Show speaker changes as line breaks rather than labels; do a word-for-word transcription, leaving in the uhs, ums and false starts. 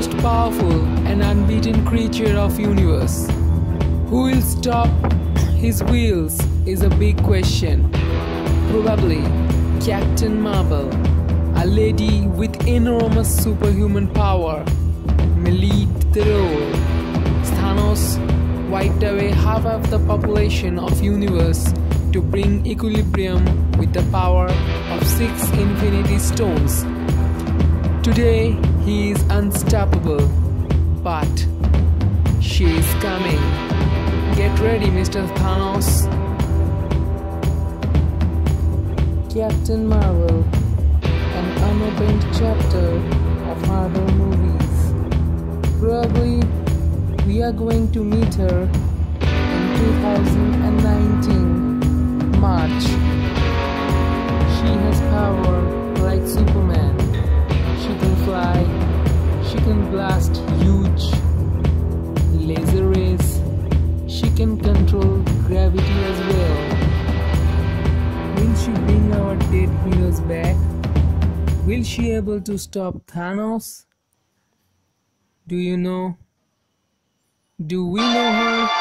most powerful and unbeaten creature of universe. Who will stop his wheels is a big question. Probably Captain Marvel, a lady with enormous superhuman power, may lead the role. Thanos wiped away half of the population of universe to bring equilibrium with the power of six infinity stones. Today he is unstoppable, but she is coming. Get ready, Mister Thanos. Captain Marvel, an unopened chapter of Marvel movies. Probably we are going to meet her in two thousand nineteen March. She has power like Superman. She can fly. She can blast huge laser rays. She can control gravity as well. Will she bring our dead heroes back? Will she able to stop Thanos? Do you know? Do we know her?